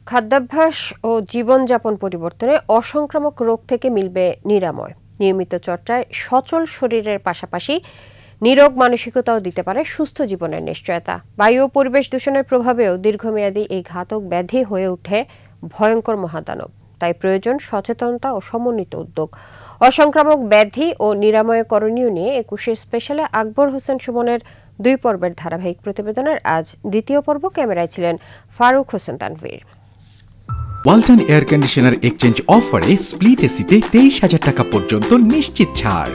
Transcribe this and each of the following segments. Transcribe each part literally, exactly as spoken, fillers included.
খাদ্যাভ্যাস ও জীবনযাপন পরিবর্তনে অসংক্রামক রোগ থেকে মিলবে নিরাময়। নিয়মিত চর্চায় সচল শরীরের পাশাপাশি নিরোগ মানসিকতাও দিতে পারে সুস্থ জীবনের নিশ্চয়তা। বায়ু ও পরিবেশ দূষণের প্রভাবেও দীর্ঘমেয়াদী এই ঘাতক ব্যাধি হয়ে ওঠে ভয়ঙ্কর মহাদানব। তাই প্রয়োজন সচেতনতা ও সমন্বিত উদ্যোগ। অসংক্রামক ব্যাধি ও নিরাময় করণীয় নিয়ে একুশে স্পেশালে আকবর হোসেন সুমনের দুই পর্বের ধারাবাহিক প্রতিবেদনের আজ দ্বিতীয় পর্ব। ক্যামেরায় ছিলেন Faruk Hossain Tanvir. Walton air conditioner exchange অফারে স্প্লিট এসিতে তেইশ হাজার টাকা পর্যন্ত নিশ্চিত ছাড়।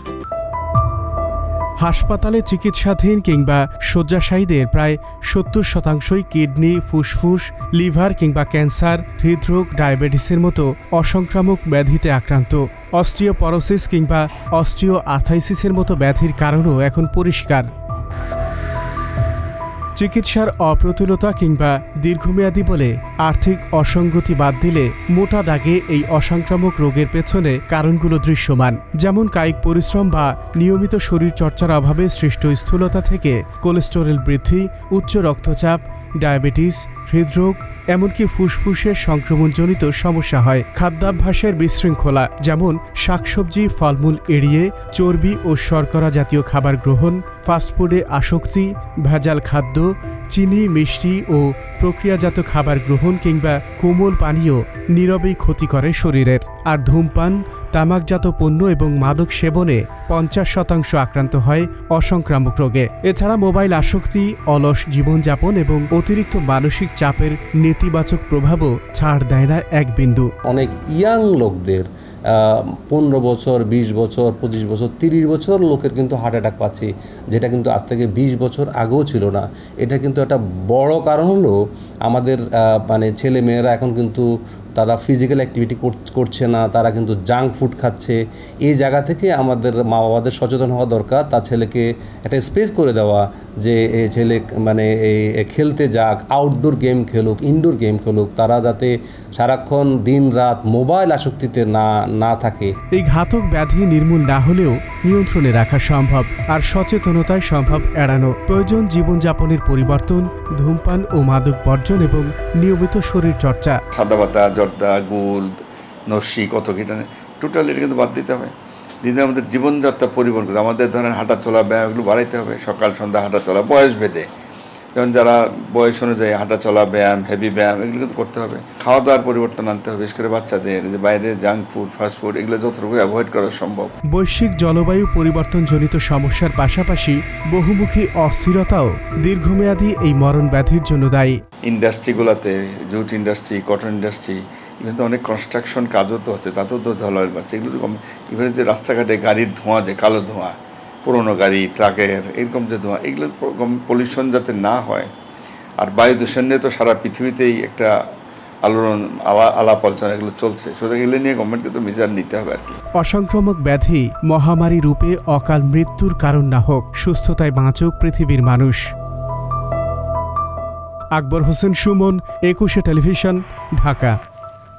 হাসপাতালে চিকিৎসাধীন কিংবা শয্যাশায়ীদের প্রায় সত্তর শতাংশই কিডনি, ফুসফুস, লিভার কিংবা ক্যান্সার, হৃদরোগ, ডায়াবেটিসের মতো অসংক্রামক ব্যাধিতে আক্রান্ত। অস্টিওপরোসিস কিংবা অস্টিও আর্থাইসিসের মতো ব্যাধির কারণও এখন পরিষ্কার। চিকিৎসার অপ্রতুলতা কিংবা দীর্ঘমেয়াদী বলে আর্থিক অসঙ্গতি বাদ দিলে মোটা দাগে এই অসংক্রামক রোগের পেছনে কারণগুলো দৃশ্যমান, যেমন কায়িক পরিশ্রম বা নিয়মিত শরীরচর্চার অভাবে সৃষ্ট স্থূলতা থেকে কোলেস্টেরল বৃদ্ধি, উচ্চ রক্তচাপ, ডায়াবেটিস, হৃদরোগ, এমনকি ফুসফুসের সংক্রমণজনিত সমস্যা হয়। খাদ্যাভ্যাসের বিশৃঙ্খলা, যেমন শাকসবজি, ফলমূল এড়িয়ে চর্বি ও শর্করা জাতীয় খাবার গ্রহণ, ফাস্টফুডে আসক্তি, ভেজাল খাদ্য, চিনি, মিষ্টি ও প্রক্রিয়াজাত খাবার গ্রহণ কিংবা কোমল পানীয় নীরবেই ক্ষতি করে শরীরের। আর ধূমপান, তামাকজাত পণ্য এবং মাদক সেবনে পঞ্চাশ শতাংশ আক্রান্ত হয় অসংক্রামক রোগে। এছাড়া মোবাইল আসক্তি, অলস জীবনযাপন এবং অতিরিক্ত মানসিক চাপের নেতিবাচক প্রভাবও ছাড় দেয় না এক বিন্দু। অনেক ইয়াং লোকদের পনেরো বছর, বিশ বছর, পঁচিশ বছর, তিরিশ বছর লোকের কিন্তু হার্ট অ্যাটাক পাচ্ছে, যেটা কিন্তু আজ থেকে বিশ বছর আগেও ছিল না। এটা কিন্তু একটা বড় কারণ হলো আমাদের মানে ছেলে মেয়েরা এখন কিন্তু তারা ফিজিক্যাল অ্যাক্টিভিটি করছে না, তারা কিন্তু জাঙ্ক ফুড খাচ্ছে। এই জায়গা থেকে আমাদের মা বাবাদের সচেতন হওয়া দরকার, তার ছেলেকে একটা স্পেস করে দেওয়া যে এই ছেলে মানে এই খেলতে যাক, আউটডোর গেম খেলুক, ইনডোর গেম খেলুক, তারা যাতে সারাক্ষণ দিন রাত মোবাইল আসক্তিতে না না থাকে। এই ঘাতক ব্যাধি নির্মূল না হলেও নিয়ন্ত্রণে রাখা সম্ভব, আর সচেতনতায় সম্ভব এড়ানো। প্রয়োজন জীবনযাপনের পরিবর্তন, ধূমপান ও মাদক বর্জন এবং নিয়মিত শরীর চর্চা। সাদা পাতা, জর্দা, গুল, নস্যি, কত কীটা টোটাল এটা কিন্তু বাদ দিতে হবে। দিনে আমাদের জীবনযাত্রা পরিবর্তন করতে আমাদের ধরেন হাঁটা চলা, ব্যায়াম এগুলো বাড়াইতে হবে। সকাল সন্ধ্যা হাঁটা চলা, বয়স ভেদে, যেমন যারা বয়স অনুযায়ী হাঁটা চলা, ব্যায়াম, হেভি ব্যায়াম এগুলো কিন্তু করতে হবে। খাওয়া দাওয়ার পরিবর্তন আনতে হবে, বিশেষ করে বাচ্চাদের, যে বাইরে জাঙ্ক ফুড, ফাস্টফুড এগুলো যতটুকু অ্যাভয়েড করা সম্ভব। বৈশ্বিক জলবায়ু পরিবর্তনজনিত সমস্যার পাশাপাশি বহুমুখী অস্থিরতাও দীর্ঘমেয়াদী এই মরণ ব্যাধির জন্য দায়ী। ইন্ডাস্ট্রিগুলোতে, jute industry, cotton industry, even তো অনেক কনস্ট্রাকশন কাজও তো হচ্ছে, তাতেও তো জলবায়ু বাড়ছে। এগুলো তো কম। ইভেন যে রাস্তাঘাটে গাড়ির ধোঁয়া, যে কালো ধোঁয়া, পুরোনো গাড়ি, ট্রাকের এরকম যে ধোঁয়া, এগুলো পলিউশন যাতে না হয়। আর বায়ু দূষণ নিয়ে তো সারা পৃথিবীতেই একটা আলোড়ন, আলাপ আলোচনা এগুলো চলছে, সুতরাং এগুলো নিয়ে গভর্নমেন্টকে তো মেজার নিতে হবে আর কি। অসংক্রামক ব্যাধি মহামারী রূপে অকাল মৃত্যুর কারণ না হোক, সুস্থতায় বাঁচুক পৃথিবীর মানুষ। আকবর হোসেন সুমন, একুশে টেলিভিশন, ঢাকা।